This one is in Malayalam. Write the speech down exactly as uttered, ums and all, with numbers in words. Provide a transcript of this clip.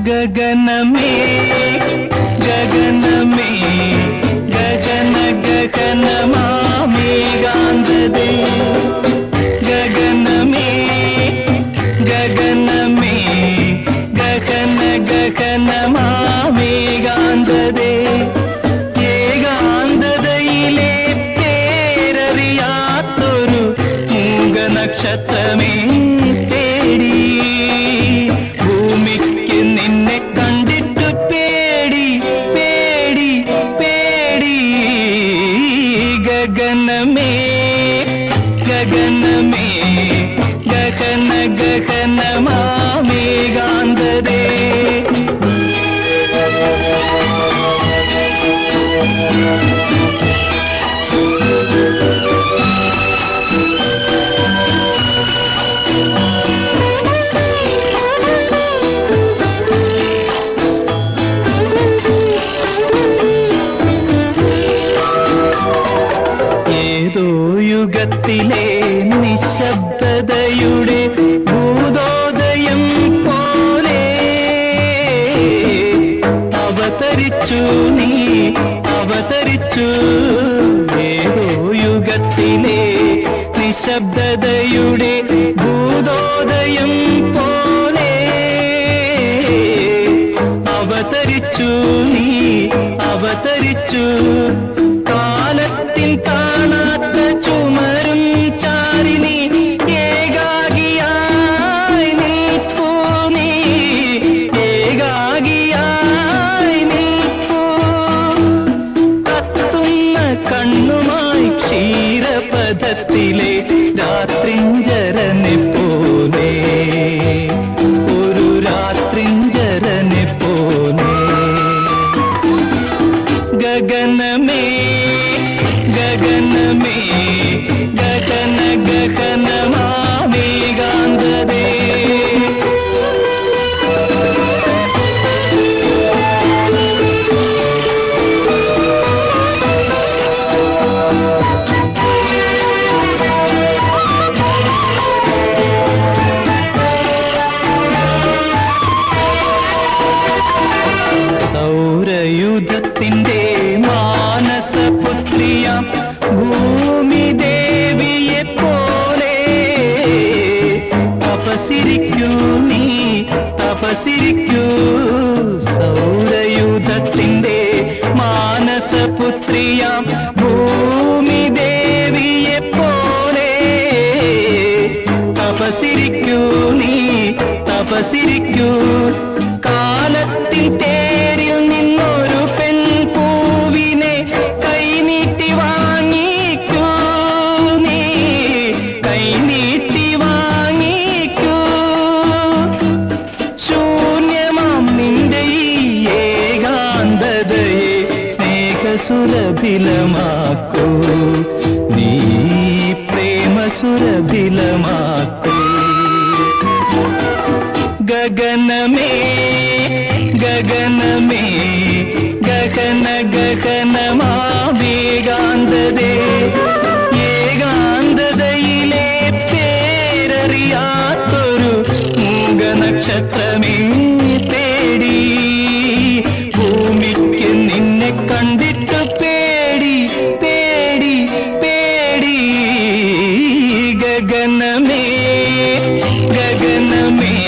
ഗഗനമേ ഗഗനമേ ഗഗന ഗഗനമാമേകാന്തദേ ഗഗനമേ ഗഗനമേ ഗഗന ഗഗനമാമേകാന്തദേ ഏകാന്തതയിലെ പേരറിയാത്തൊരു മൂകനക്ഷത്രമേ തേടി ഭൂമിക്ക് നിന്നെ കണ്ടിട്ട് പേടി പേടി പേടി ഗഗനമേ ഗഗനമേ ഗഗന ഗഗനമാമേകാന്തദേ ഏതോ യുഗത്തിലെ നിശബ്ദതയുടെ ഭൂതോദയം പോലെ അവതരിച്ചു നീ അവതരിച്ചു ഏതോ യുഗത്തിലെ നിശബ്ദതയുടെ ഭൂതോദയം പോലെ അവതരിച്ചു നീ അവതരിച്ചു കാലത്തിൻ കാണാത്ത ചുമരും ചാരി നീ ഏകാകിയായി നിൽപ്പൂ നീ ഏകാകിയായി നിൽപ്പൂ കത്തുന്ന കണ്ണുമായി ക്ഷീരപഥത്തിലെ രാത്രിഞ്ചരനെ പോലെ ഒരു രാത്രിഞ്ചരനെ പോലെ ഗഗനമേ ഗഗനമേ ഗഗന ഗഗനമാമേകാന്തദേ സൗരയുധത്തിന്റെ മാനസപുത്രിയാം ഭൂമി ദേവിയെ പോലെ തപസിരിക്കൂ നീ തപസിരിക്കൂ സൗരയുധത്തിന്റെ മാനസപുത്രിയാം ഭൂമി ദേവിയെ പോലെ തപസിരിക്കൂ നീ തപസിരിക്കൂ കാലത്തിൻ തേരിൽ നിന്നൊരു പെൺപൂവിനെ കൈനീട്ടി വാങ്ങിക്കൂ നീ കൈനീട്ടി വാങ്ങിക്കൂ ശൂന്യമാം നിന്റെ ഈ ഏകാന്തതയെ സ്നേഹസുരഭിലമാക്കൂ നീ പ്രേമസുരഭിലമാക്കൂ ഗഗനമേ ഗഗനമേ ഗഗന ഗഗനമാമേകാന്തദേ ഏകാന്തതയിലെ പേരറിയാത്തൊരു മൂകനക്ഷത്രമേ തേടി ഭൂമിക്ക് നിന്നെ കണ്ടിട്ട് പേടി പേടി പേടി ഗഗനമേ ഗഗനമേ